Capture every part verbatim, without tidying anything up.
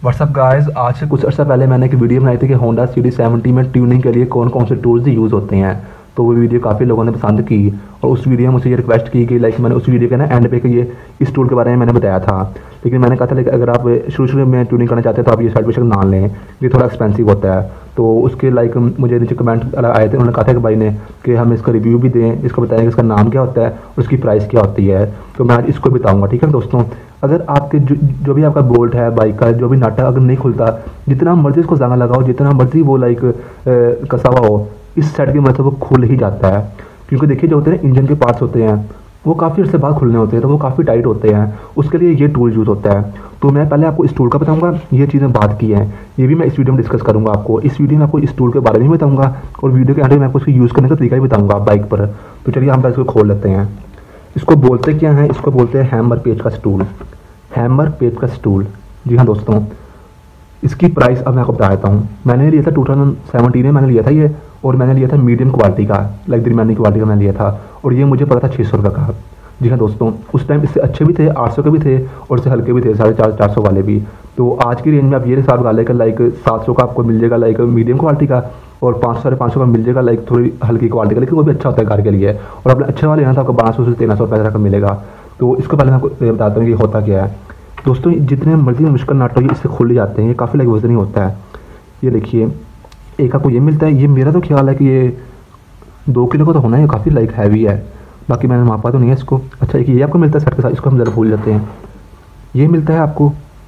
WhatsApp guys, आज से कुछ अर्सा पहले मैंने एक वीडियो बनाई थी कि होंडा सी डी सेवेंटी में ट्यूनिंग के लिए कौन कौन से टूल्स यूज़ होते हैं। तो वो वीडियो काफ़ी लोगों ने पसंद की और उस वीडियो में मुझे ये रिक्वेस्ट की कि लाइक मैंने उस वीडियो के ना एंड पे कि ये इस टूल के बारे में मैंने बताया था। लेकिन मैंने कहा था लाइक अगर आप शुरू शुरू में ट्यूनिंग करना चाहते हैं तो आप ये साइड बेशक ना लें, ये थोड़ा एक्सपेंसिव होता है। तो उसके लाइक मुझे नीचे कमेंट आए थे, उन्होंने कहा था कि भाई ने कि हम इसका रिव्यू भी दें, इसको बताएं कि इसका नाम क्या होता है और उसकी प्राइस क्या होती है। तो मैं आज इसको बताऊँगा, ठीक है दोस्तों। अगर आपके जो, जो भी आपका बोल्ट है बाइक का, जो भी नट है अगर नहीं खुलता, जितना मर्जी इसको ज़्यादा लगाओ, जितना मर्जी वो लाइक कसा हुआ हो, इस साइड की मदद से वो खुल ही जाता है। क्योंकि देखिए जो होते हैं इंजन के पार्ट्स होते हैं वो काफ़ी अर्से बाद खुलने होते हैं, तो वो काफ़ी टाइट होते हैं, उसके लिए ये टूल यूज़ होता है। तो मैं पहले आपको इस टूल का बताऊंगा, ये चीज़ें बात की हैं, ये भी मैं इस वीडियो में डिस्कस करूंगा। आपको इस वीडियो में आपको इस टूल के बारे में बताऊंगा और वीडियो के अंदर मैं आपको इसको यूज़ करने का तरीका भी बताऊंगा बाइक पर। तो चलिए हम इसको खोल लेते हैं। इसको बोलते क्या हैं? इसको बोलते हैं हैमर पेचकस टूल। हैमर पेचकस टूल, जी हाँ दोस्तों। इसकी प्राइस अब मैं आपको बता देता हूँ। मैंने लिया था टू थाउजेंड सेवेंटीन में मैंने लिया था ये, और मैंने लिया था मीडियम क्वालिटी का, लाइक दरमियानी क्वालिटी का मैंने लिया था, और ये मुझे पड़ा था छः सौ रुपये का। जी हाँ दोस्तों, उस टाइम इससे अच्छे भी थे, आठ सौ के भी थे और इससे हल्के भी थे, साढ़े चार चार सौ वाले भी। तो आज की रेंज में आप ये हिसाब लगा लेकर लाइक सात सौ का आपको मिल जाएगा लाइक मीडियम क्वालिटी का, और पाँच सौ साढ़े पाँच सौ का मिल जाएगा लाइक थोड़ी हल्की क्वालिटी का, लेकिन वो भी अच्छा होता है घर के लिए। और अपने अच्छे वाले लेना तो आपको बारह सौ से तेरह सौ रुपये का मिलेगा। तो इसको पहले मैं आपको बताता हूँ कि होता क्या है दोस्तों। जितने मर्जी मुश्किल नाट हो इससे खुल जाते हैं, ये काफ़ी लाइक वजन ही होता है। ये देखिए, एक आपको ये मिलता है, ये मेरा तो ख्याल है कि ये दो किलो का तो होना है, काफ़ी लाइक हैवी है, बाकी मैंने मापा तो नहीं है इसको। अच्छा, एक ये आपको मिलता है सेट के साथ, इसको हम ज़रा भूल जाते हैं। ये मिलता है आपको,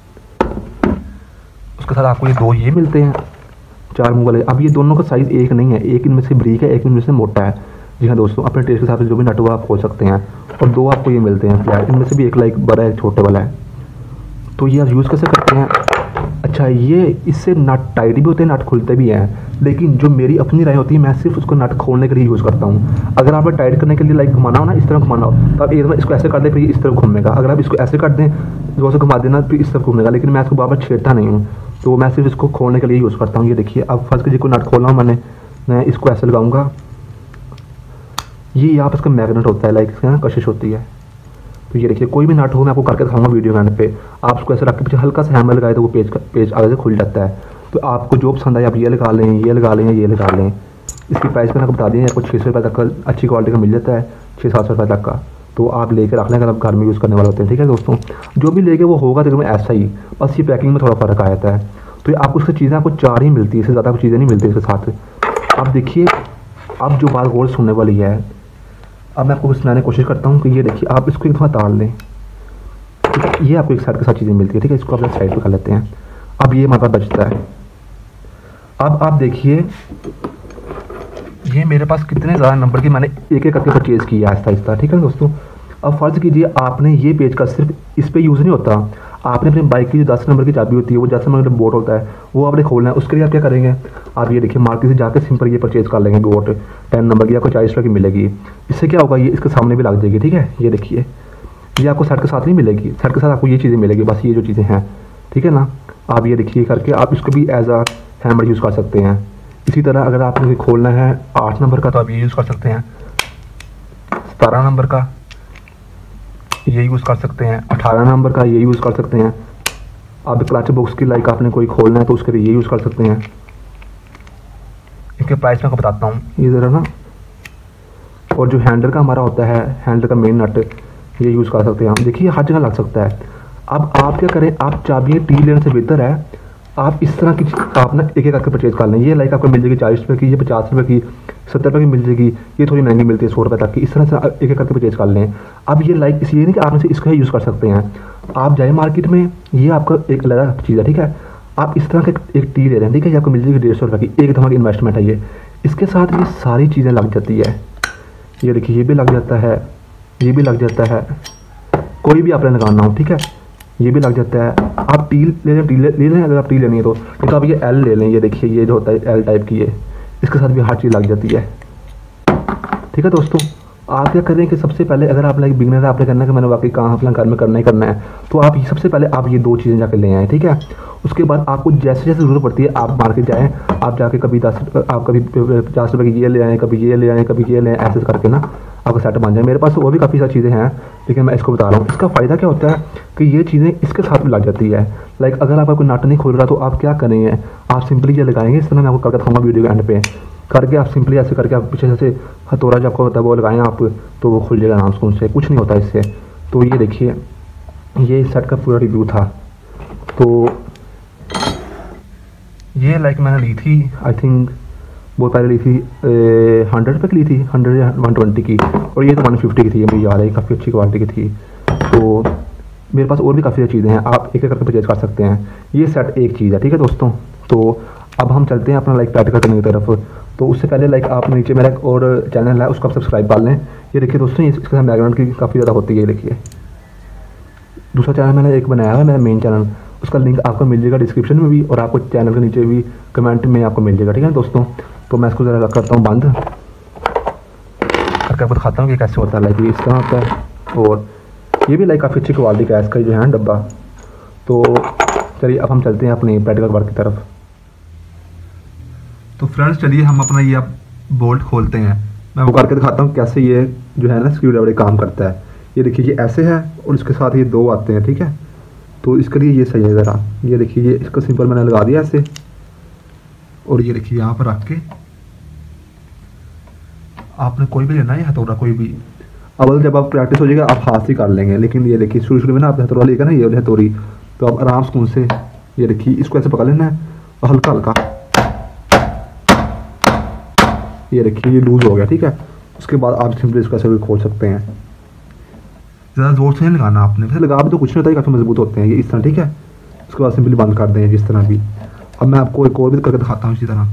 उसके साथ आपको ये दो ये मिलते हैं चार मुँह वाले। अब ये दोनों का साइज़ एक नहीं है, एक इनमें से ब्रीक है, एक इनमें से मोटा है। जी हाँ दोस्तों, अपने टेस्ट के हिसाब से जो भी नट हुआ आप खोल सकते हैं। और दो आपको ये मिलते हैं फ्लैट, इनमें से भी एक लाइक बड़ा है, छोटे वाला है। तो ये आप यूज़ कैसे करते हैं? अच्छा, ये इससे नट टाइट भी होते हैं, नट खुलते भी हैं, लेकिन जो मेरी अपनी राय होती है मैं सिर्फ उसको नट खोलने के लिए यूज़ करता हूँ। अगर आपने टाइट करने के लिए लाइक घुमाना हो ना, इस तरह घुमाना हो, तो आप एक बार इसको ऐसे कर दें फिर इस तरफ घूमेगा। अगर आप इसको ऐसे कर दें, जोर से घुमा देना फिर इस तरफ घूमेगा, लेकिन मैं इसको बार बार छेड़ता नहीं हूँ, तो मैं सिर्फ इसको खोलने के लिए यूज़ करता हूँ। ये देखिए, अब फर्स्ट कीजिए, को नट खोलना हूँ मैंने, मैं इसको ऐसे लगाऊँगा, ये यहाँ पर इसका मैग्नेट होता है, लाइक इसकी ना कशिश होती है। तो ये देखिए, कोई भी नट हो मैं आपको करके दिखाऊंगा वीडियो के एंड पे। आप उसको ऐसे रख के पीछे हल्का सा हैमर लगाए तो वो पेज का पेज आगे से खुल जाता है। तो आपको जो पसंद आए आप ये लगा लें, ये लगा लें, ये लगा लें। इसकी प्राइस मैंने आपको बता दी है, आपको छः सौ रुपये तक का अच्छी क्वालिटी का मिल जाता है, छः सात सौ रुपये तक का। तो आप लेकर रख लें अगर आप घर में यूज़ करने वाले होते हैं, ठीक है दोस्तों। जो भी लेके वो होगा तकरीबन ऐसा ही, बस ये पैकिंग में थोड़ा फ़र्क आ जाता है। तो ये आपको उसकी चीज़ें आपको चार ही मिलती है, इससे ज़्यादा कुछ चीज़ें नहीं मिलती इसके साथ। आप देखिए, अब जो बात गौर सुनने वाली है, अब मैं आपको सुनाने की कोशिश करता हूँ कि ये देखिए, आप इसको एक दफ़ा ताल लें, ये आपको एक साइड के साथ चीज़ें मिलती है, ठीक है। इसको आप साइड पे कर लेते हैं। अब ये हमारा बचता है। अब आप देखिए, ये मेरे पास कितने ज़्यादा नंबर की मैंने एक एक करके परचेज़ किया आहिस्ता आहिस्ता, ठीक है दोस्तों। अब फ़र्ज़ कीजिए आपने ये पेज का सिर्फ इस पर यूज़ नहीं होता, आपने अपनी बाइक की जो दस नंबर की चाबी होती है, वो दस नंबर का बोट होता है, वो आपने खोलना है। उसके लिए आप क्या करेंगे? आप ये देखिए, मार्केट से जाकर सिंपल ये परचेज़ कर लेंगे बोट, टेन नंबर की आपको चालीस रुपये की मिलेगी। इससे क्या होगा, ये इसके सामने भी लग जाएगी, ठीक है। ये देखिए, ये आपको सेट के साथ नहीं मिलेगी, सेट के साथ आपको ये चीज़ें मिलेगी, बस ये जो चीज़ें हैं, ठीक है ना। आप ये देखिए करके आप इसको भी एज आ हैमर यूज़ कर सकते हैं। इसी तरह अगर आपने खोलना है आठ नंबर का तो आप ये यूज़ कर सकते हैं, सतारह नंबर का ये यूज़ कर सकते हैं, अठारह नंबर का ये यूज़ कर सकते हैं। अब क्लच बॉक्स की लाइक आपने कोई खोलना है तो उसके लिए ये यूज़ कर सकते हैं। इसके प्राइस मैं आपको बताता हूँ, ये ज़रा ना। और जो हैंडल का हमारा होता है, हैंडल का मेन नट, ये यूज़ कर सकते हैं हम। देखिए, हर जगह लग सकता है। अब आप क्या करें, आप चाबियाँ टी लेने से बेहतर है आप इस तरह की आप ना एक एक करके परचेज़ कर लें। ये लाइक आपको मिल जाएगी चालीस रुपये की, ये पचास रुपये की, सत्तर रुपये की मिल जाएगी, ये थोड़ी महंगी मिलती है सौ रुपये तक की। इस तरह से एक एक करके परचेज़ कर लें। अब ये लाइक इसलिए नहीं कि आप इसे इसका यूज़ कर सकते हैं। आप जाए मार्केट में, ये आपका एक अलग चीज़ है, ठीक है। आप इस तरह का एक टी ले रहे हैं, ठीक है, ये आपको मिल जाएगी डेढ़ सौ रुपये की, एक दफ़ा की इन्वेस्टमेंट है ये। इसके साथ ये सारी चीज़ें लग जाती है। ये देखिए, ये भी लग जाता है, ये भी लग जाता है, कोई भी आपने लगाना हो, ठीक है, ये भी लग जाता है। आप टी ले लें, टी ले ले लें अगर आप टी लेनी है तो, नहीं तो आप ये एल ले लें। ये देखिए, ये जो होता है एल टाइप की, ये इसके साथ भी हर चीज़ लग जाती है, ठीक है दोस्तों। आप क्या करें कि सबसे पहले अगर आप लाइक बिगनर आपने करना है कि मैंने वाकई काम अपना घर में करना ही करना है, तो आप सबसे पहले आप ये दो चीज़ें जाकर ले आएँ, ठीक है। उसके बाद आपको जैसे जैसे ज़रूरत पड़ती है आप मार्केट जाएँ, आप जाके कभी दस आप कभी पचास रुपये की ये ले आएँ, कभी ये ले आएँ, कभी ये ले आएँ, ऐसे करके ना आपका सेट बन जाए। मेरे पास और भी काफ़ी सारी चीज़ें हैं, लेकिन मैं इसको बता रहा हूँ। इसका फ़ायदा क्या होता है कि ये चीज़ें इसके साथ में लग जाती है। लाइक अगर आपका कोई नट नहीं खुल रहा तो आप क्या करेंगे, आप सिंपली ये लगाएंगे। इस तरह मैं आपको करके दिखाऊंगा वीडियो के एंड पे करके। आप सिंपली ऐसे करके आप पीछे से हथौड़ा जब आपको होता है वो लगाएं आप, तो वो खुल जाएगा आराम से, से कुछ नहीं होता इससे। तो ये देखिए, ये सेट का पूरा रिव्यू था। तो ये लाइक मैंने ली थी, आई थिंक बहुत पहले ली थी, हंड्रेड रुपये की ली थी, हंड्रेड या वन ट्वेंटी की, और ये तो वन फिफ्टी की थी, ये मुझे याद है, काफ़ी अच्छी क्वालिटी की थी। तो मेरे पास और भी काफ़ी चीज़ें हैं, आप एक एक करके परचेज कर सकते हैं। ये सेट एक चीज़ है, ठीक है दोस्तों। तो अब हम चलते हैं अपना लाइक प्रैक्टिकल करने की तरफ। तो उससे पहले लाइक आप नीचे मेरा एक और चैनल है, उसको आप सब्सक्राइब कर लें। ये देखिए दोस्तों, इसके साथ बैकग्राउंड की काफ़ी ज़्यादा होती है। ये देखिए दूसरा चैनल मैंने एक बनाया है, मेरा मेन चैनल, उसका लिंक आपको मिल जाएगा डिस्क्रिप्शन में भी, और आपको चैनल के नीचे भी कमेंट में आपको मिल जाएगा, ठीक है दोस्तों। तो मैं इसको ज़रा करता हूँ बंद करके, आपको दिखाता हूँ कि कैसे होता है। लाइक ये इस तरह होता है, और ये भी लाइक काफ़ी अच्छी क्वालिटी का है इसका जो है डब्बा। तो चलिए अब हम चलते हैं अपनी प्रैक्टिकल वर्क की तरफ। तो फ्रेंड्स चलिए हम अपना ये आप बोल्ट खोलते हैं। मैं वो करके दिखाता हूँ कैसे ये जो है ना स्क्रू ड्राइवर काम करता है। ये देखिए ये ऐसे है, और इसके साथ ये दो आते हैं, ठीक है। तो इसके लिए ये सही है ज़रा। ये देखिए ये इसका सिंपल मैंने लगा दिया ऐसे, और ये देखिए यहाँ पर रख के आपने कोई भी लेना है हथौड़ा, कोई भी। अव्वल जब आप प्रैक्टिस हो जाएगा आप हाथ से कर लेंगे, लेकिन ये देखिए शुरू शुरू में ना आप हथौड़ा लेकर ना ये वाली हथौड़ी, तो आप आराम सुकून से ये देखिए इसको ऐसे पकड़ लेना है, और हल्का हल्का ये देखिए ये लूज़ हो गया, ठीक है। उसके बाद आप सिंपली इसको ऐसे खोल सकते हैं। ज़्यादा जोर से नहीं लगाना आपने, वैसे लगा भी तो कुछ नहीं होता है, काफ़ी मजबूत होते हैं ये इस तरह, ठीक है। उसके बाद सिंपली बंद कर दें जिस तरह भी। अब मैं आपको एक और भी करके दिखाता हूँ इसी तरह।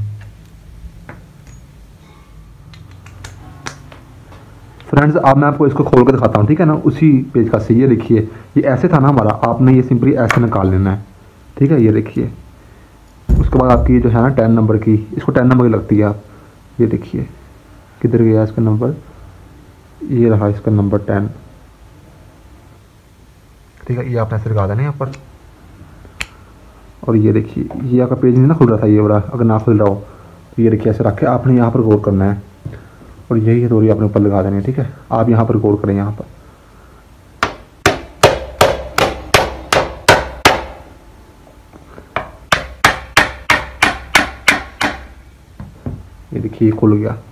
फ्रेंड्स अब मैं आपको इसको खोल कर दिखाता हूँ, ठीक है ना, उसी पेज का से। ये देखिए ये ऐसे था ना हमारा, आपने ये सिंपली ऐसे निकाल लेना है, ठीक है। ये देखिए उसके बाद आपकी जो है ना टेन नंबर की, इसको टेन नंबर की लगती है। आप ये देखिए किधर गया इसका नंबर, ये रहा इसका नंबर टेन, ठीक है। ये आपने ऐसे लगा देना यहाँ पर, और ये देखिए ये आपका पेज नहीं ना खुल रहा था ये वाला, अगर ना खुल रहा हो तो ये देखिए ऐसे रख के आपने यहाँ पर गौर करना है, और यही हथौड़ी आपने ऊपर लगा देनी है, ठीक है। आप यहाँ पर गौर करें, यहाँ पर ये देखिए ये खुल गया।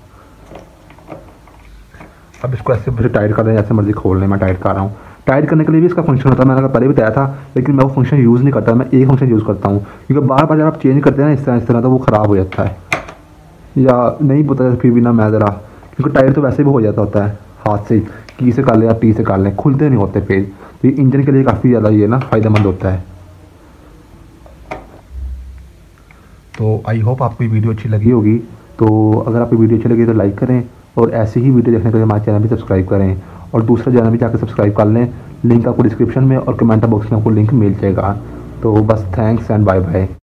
अब इसको ऐसे फिर टाइट कर दें, जैसे मर्जी खोल लें। मैं टाइट कर रहा हूँ। टाइट करने के लिए भी इसका फंक्शन होता है, मैंने पहले भी बताया था, लेकिन मैं वो फंक्शन यूज़ नहीं करता। मैं एक फंक्शन यूज़ करता हूँ, क्योंकि बार बार जब आप चेंज करते हैं ना इस तरह इस तरह तो वो ख़राब हो जाता है, या नहीं पता फिर भी ना मैं ज़रा, क्योंकि टाइट तो वैसे भी हो जाता होता है हाथ से, की से कर लें या टी से कर लें, खुलते नहीं होते पेज। तो ये इंजन के लिए काफ़ी ज़्यादा ये ना फ़ायदेमंद होता है। तो आई होप आपको ये वीडियो अच्छी लगी होगी। तो अगर आपको वीडियो अच्छी लगी तो लाइक करें, और ऐसे ही वीडियो देखने के लिए हमारे चैनल भी सब्सक्राइब करें, और दूसरा चैनल भी जाकर सब्सक्राइब कर लें। लिंक आपको डिस्क्रिप्शन में और कमेंट बॉक्स में आपको लिंक मिल जाएगा। तो बस थैंक्स एंड बाय बाय।